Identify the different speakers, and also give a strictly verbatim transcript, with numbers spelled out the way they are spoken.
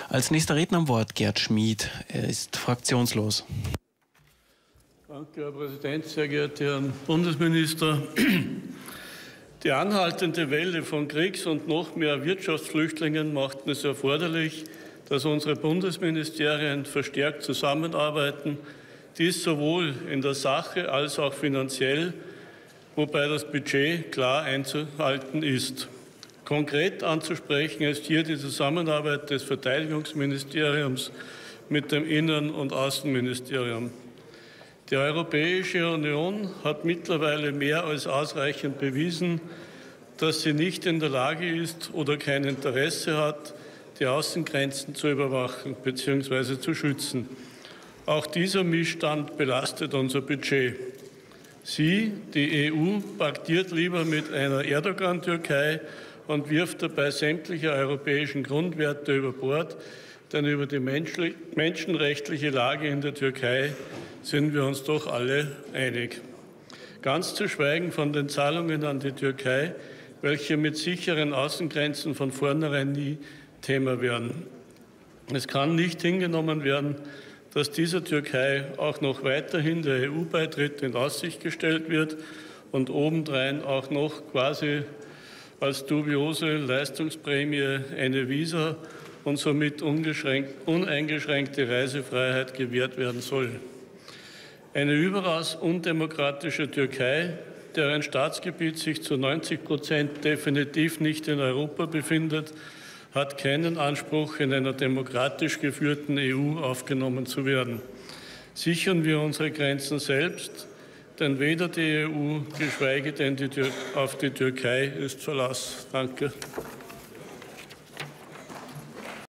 Speaker 1: Als nächster Redner am Wort Gerd Schmied. Er ist fraktionslos.
Speaker 2: Danke, Herr Präsident, sehr geehrte Herren Bundesminister. Die anhaltende Welle von Kriegs- und noch mehr Wirtschaftsflüchtlingen macht es erforderlich, dass unsere Bundesministerien verstärkt zusammenarbeiten, dies sowohl in der Sache als auch finanziell, wobei das Budget klar einzuhalten ist. Konkret anzusprechen ist hier die Zusammenarbeit des Verteidigungsministeriums mit dem Innen- und Außenministerium. Die Europäische Union hat mittlerweile mehr als ausreichend bewiesen, dass sie nicht in der Lage ist oder kein Interesse hat, die Außengrenzen zu überwachen bzw. zu schützen. Auch dieser Missstand belastet unser Budget. Sie, die E U, paktiert lieber mit einer Erdogan-Türkei und wirft dabei sämtliche europäischen Grundwerte über Bord, denn über die menschenrechtliche Lage in der Türkei sind wir uns doch alle einig. Ganz zu schweigen von den Zahlungen an die Türkei, welche mit sicheren Außengrenzen von vornherein nie Thema werden. Es kann nicht hingenommen werden, dass dieser Türkei auch noch weiterhin der E U-Beitritt in Aussicht gestellt wird und obendrein auch noch quasi als dubiose Leistungsprämie eine Visa und somit uneingeschränkte Reisefreiheit gewährt werden soll. Eine überaus undemokratische Türkei, deren Staatsgebiet sich zu neunzig Prozent definitiv nicht in Europa befindet, hat keinen Anspruch, in einer demokratisch geführten E U aufgenommen zu werden. Sichern wir unsere Grenzen selbst, denn weder die E U, geschweige denn die Tür- auf die Türkei ist Verlass. Danke.